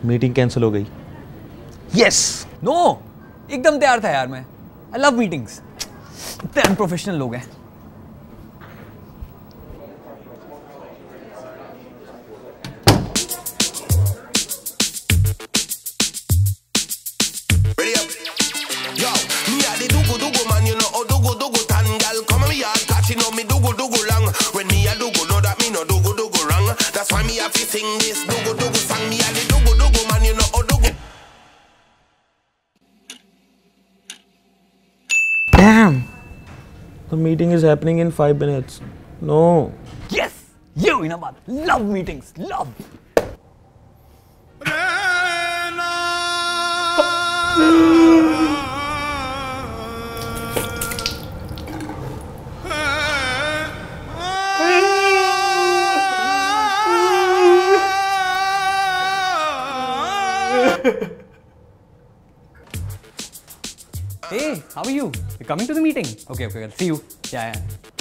Meeting cancel हो गई। Yes. No, एकदम तैयार था यार मैं। I love meetings. इतने अनप्रोफेशनल लोग हैं। Damn! The meeting is happening in 5 minutes. No. Yes! ये हुई ना बात। Love meetings. Love. Hey, how are you? You're coming to the meeting? Okay, I'll see you. Yeah.